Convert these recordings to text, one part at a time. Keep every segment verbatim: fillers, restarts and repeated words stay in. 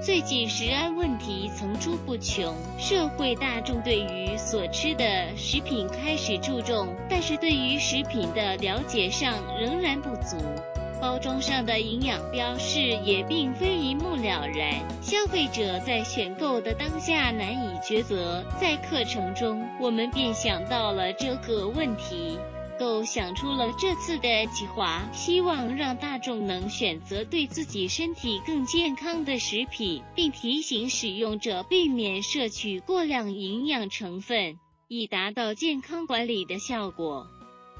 最近食安问题层出不穷，社会大众对于所吃的食品开始注重，但是对于食品的了解上仍然不足。包装上的营养标示也并非一目了然，消费者在选购的当下难以抉择。在课程中，我们便想到了这个问题，构想出了这次的计划，希望让大众能选择对自己身体更健康的食品，并提醒使用者避免摄取过量营养成分，以达到健康管理的效果。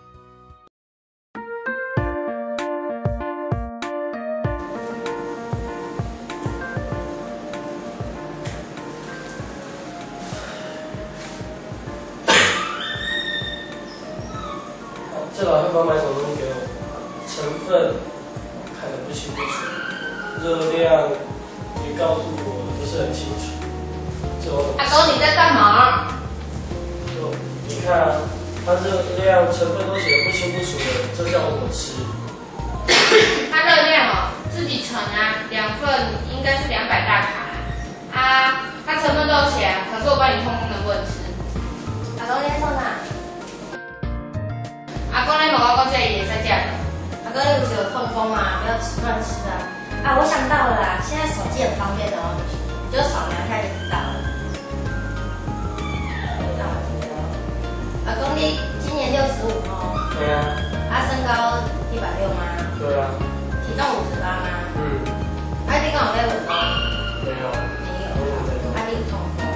这老太婆买什么东西给我？成分看得不清不楚，热量也告诉我不是很清楚。这我怎么？ 阿公你在干嘛？ 就你看啊，它热量成分都写得不清不楚的，这叫我怎么吃？ 它热量哦，自己乘啊，两份应该是两百大卡啊。它成分都有写啊，可是我帮你通通的不能吃。阿公你在做哪？阿公，你问我讲这也在这的。 阿公，你不是有痛风吗？不要吃乱吃啊！啊，我想到了啦，现在手机很方便的哦，你就扫描一下就知道了。阿公，你今年六十五哦。 对啊。 啊，身高一百六吗？ 对啊。 体重五十八吗？ 嗯。 啊，你刚好在稳吗？ 没有。 没有。啊，你有痛风？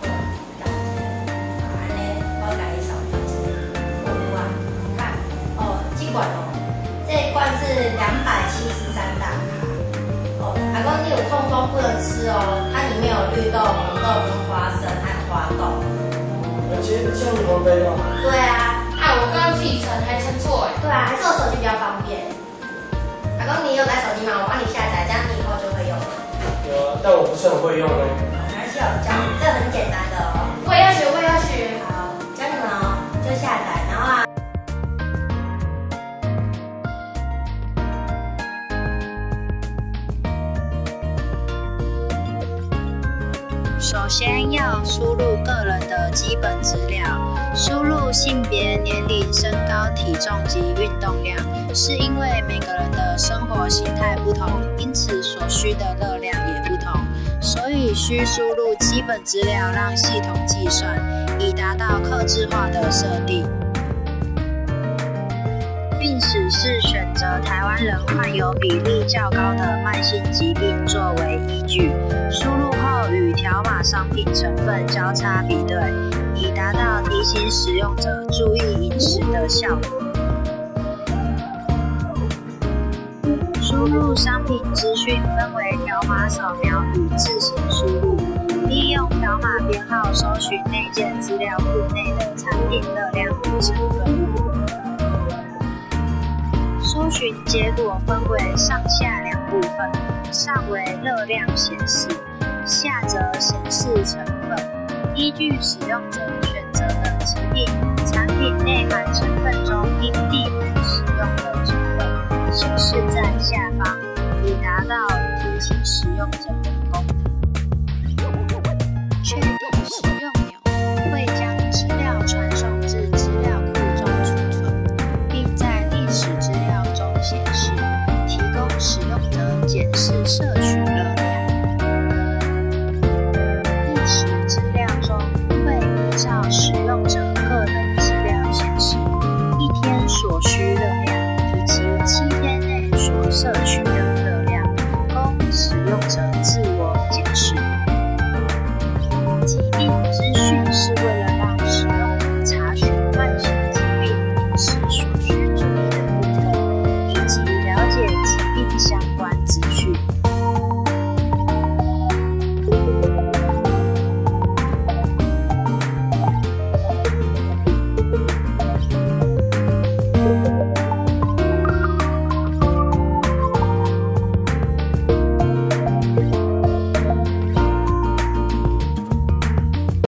罐哦，这一罐是两百七十三大卡哦。阿公，你有痛风不能吃哦，它里面有绿豆、红豆跟花生还有花豆。 而且这样子方便吗？ 对啊。 啊，我刚刚自己称还称错哎。 对啊，还是我手机比较方便。阿公，你有带手机吗？我帮你下载，这样你以后就会用了。 有啊，但我不是很会用哎。 没关系，我教你，这很简单的哦。 我也要学，我也要学。 好，教你们哦，就下载，然后啊。 首先要输入个人的基本资料，输入性别、年龄、身高、体重及运动量。是因为每个人的生活形态不同，因此所需的热量也不同，所以需输入基本资料让系统计算，以达到客制化的设定。病史是选择台湾人患有比例较高的慢性疾病作为依据，输入后与条码商品成分交叉比对，以达到提醒使用者注意饮食的效果。输入商品资讯分为条码扫描与自行输入，利用条码编号搜寻内建资料库内的产品热量与成分。搜寻结果分为上下两部分，上为热量显示，下则显示成分。依据使用者选择的疾病，产品内含成分中应避免使用的成分显示在下方，以达到提醒使用者的功能。确定使用钮会将资料传送至资料库中储存，并在历史资料中显示，提供使用者检视摄取热量。历史资料中会依照使用者个人资料显示一天所需热量以及七天内所摄取的热量，供使用者自我检视。疾病资讯是为